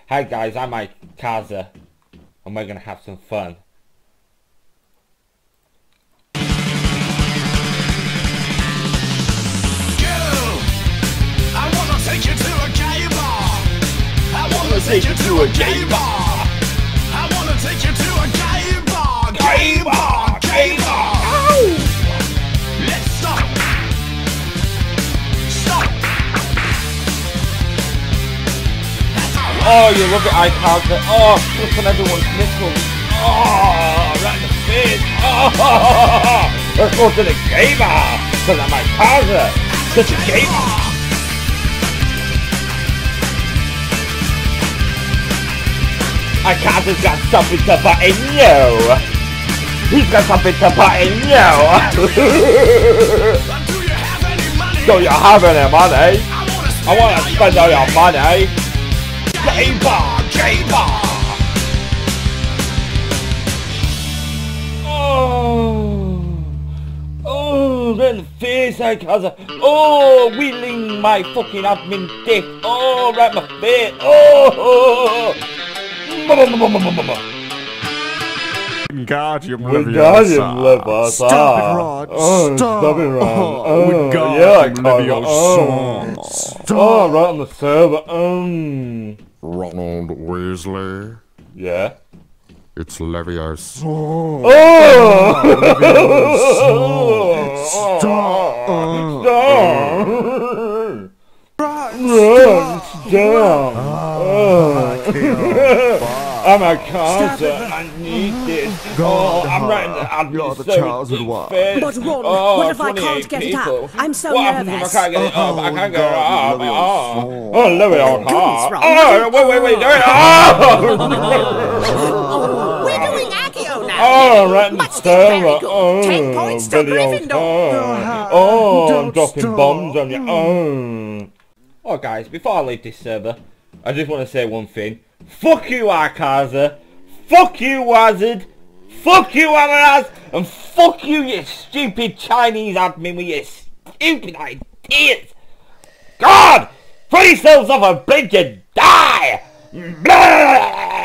Hi guys, I'm Mike Kaza, and we're gonna have some fun. I wanna take you to a gay bar. I wanna take you to a gay bar. I wanna take you to a gay bar. Gay bar, gay bar. Let's stop. Stop. Oh, you love it, I Kaza. Oh, look on everyone's nipples. Oh, right in the face. Oh, let's go to the gay bar, because I'm Mike Kaza. Such a gay bar. I Kaza's got something to put in you. He's got something to put in you. Do you have any money? I want to spend all your money. Gay bar, gay bar. Oh, right in the face, I Kaza. Oh, wheeling my fucking admin dick. Oh, right in my face. Oh. Wingardium Leviosa. Stop it, Rod. Stop it, Rod. Wingardium Leviosa. Oh, right on the server. Ronald Weasley. Yeah. It's Leviosa. Oh! Stop! I'm a cancer. I need this. Oh, I'm right in the admin face. But Ron, Oh, what if I can't get it up? I'm so nervous. If I can't get it up? I can't get it up. Leviosa. Oh, Leviosa. Goodness, Ron. Oh, wait, do it. Oh, we're doing Accio now. Oh, right in the But still very server. good. 10 points to Gryffindor. Oh, I'm dropping bombs on you. Oh, guys, before I leave this server, I just want to say one thing. Fuck you, Arkaza. Fuck you, Wazard. Fuck you, Amaraz. And fuck you, you stupid Chinese admin with your stupid ideas. God! Throw yourselves off a bridge and die! Blah!